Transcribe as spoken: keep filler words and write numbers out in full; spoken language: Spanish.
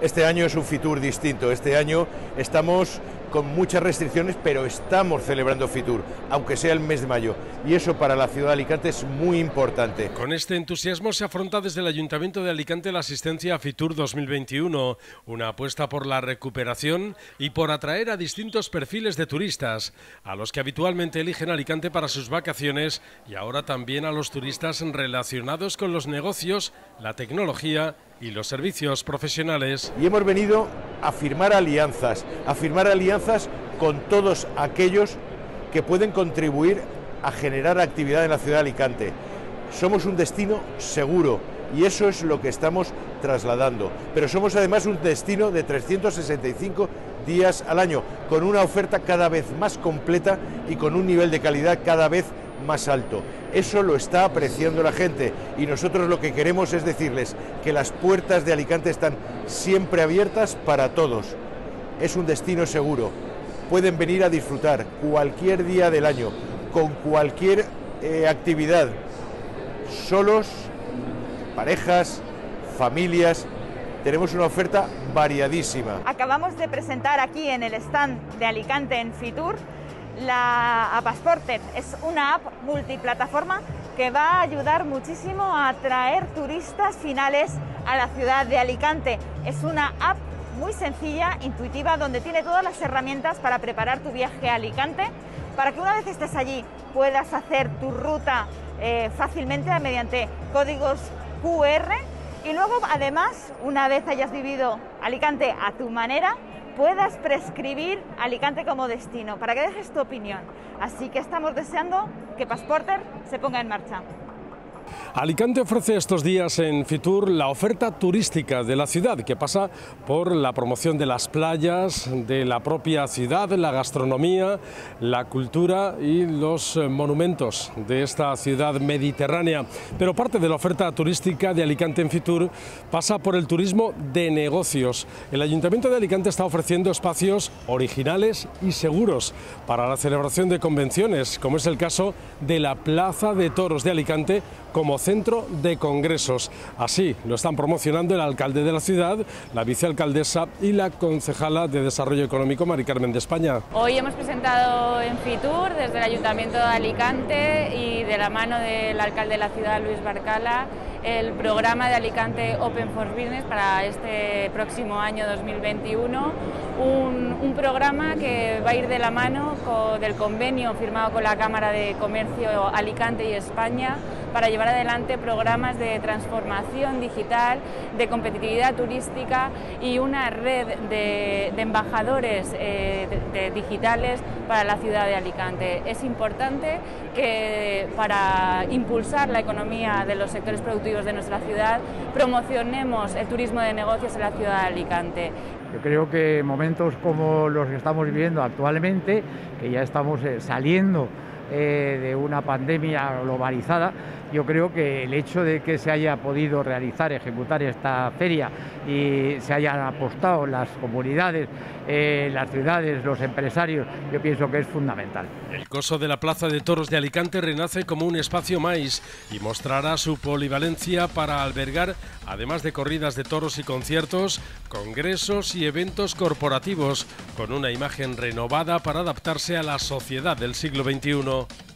Este año es un Fitur distinto, este año estamos con muchas restricciones, pero estamos celebrando Fitur, aunque sea el mes de mayo, y eso para la ciudad de Alicante es muy importante. Con este entusiasmo se afronta desde el Ayuntamiento de Alicante la asistencia a Fitur dos mil veintiuno, una apuesta por la recuperación y por atraer a distintos perfiles de turistas, a los que habitualmente eligen Alicante para sus vacaciones y ahora también a los turistas relacionados con los negocios, la tecnología y los servicios profesionales. Y hemos venido a firmar alianzas, a firmar alianzas con todos aquellos que pueden contribuir a generar actividad en la ciudad de Alicante. Somos un destino seguro y eso es lo que estamos trasladando, pero somos además un destino de trescientos sesenta y cinco días al año, con una oferta cada vez más completa y con un nivel de calidad cada vez más alto. Eso lo está apreciando la gente y nosotros lo que queremos es decirles que las puertas de Alicante están siempre abiertas para todos. Es un destino seguro. Pueden venir a disfrutar cualquier día del año, con cualquier eh, actividad, solos, parejas, familias. Tenemos una oferta variadísima. Acabamos de presentar aquí en el stand de Alicante en Fitur la app Passporter. Es una app multiplataforma que va a ayudar muchísimo a atraer turistas finales a la ciudad de Alicante. Es una app muy sencilla, intuitiva, donde tiene todas las herramientas para preparar tu viaje a Alicante, para que una vez estés allí puedas hacer tu ruta eh, fácilmente mediante códigos Q R y luego además, una vez hayas vivido Alicante a tu manera, puedas prescribir Alicante como destino, para que dejes tu opinión. Así que estamos deseando que Passporter se ponga en marcha. Alicante ofrece estos días en Fitur la oferta turística de la ciudad, que pasa por la promoción de las playas, de la propia ciudad, la gastronomía, la cultura y los monumentos de esta ciudad mediterránea. Pero parte de la oferta turística de Alicante en Fitur pasa por el turismo de negocios. El Ayuntamiento de Alicante está ofreciendo espacios originales y seguros para la celebración de convenciones, como es el caso de la Plaza de Toros de Alicante, como centro de congresos. Así lo están promocionando el alcalde de la ciudad, la vicealcaldesa y la concejala de Desarrollo Económico, Mari Carmen de España. Hoy hemos presentado en Fitur, desde el Ayuntamiento de Alicante y de la mano del alcalde de la ciudad, Luis Barcala, el programa de Alicante Open for Business para este próximo año dos mil veintiuno, un, un programa que va a ir de la mano con, del convenio firmado con la Cámara de Comercio Alicante y España para llevar adelante programas de transformación digital, de competitividad turística y una red de, de embajadores eh, de, de digitales para la ciudad de Alicante. Es importante que para impulsar la economía de los sectores productivos de nuestra ciudad promocionemos el turismo de negocios en la ciudad de Alicante. Yo creo que momentos como los que estamos viviendo actualmente, que ya estamos eh, saliendo eh, de una pandemia globalizada, yo creo que el hecho de que se haya podido realizar, ejecutar esta feria y se hayan apostado las comunidades, eh, las ciudades, los empresarios, yo pienso que es fundamental. El coso de la Plaza de Toros de Alicante renace como un espacio más y mostrará su polivalencia para albergar, además de corridas de toros y conciertos, congresos y eventos corporativos, con una imagen renovada para adaptarse a la sociedad del siglo veintiuno.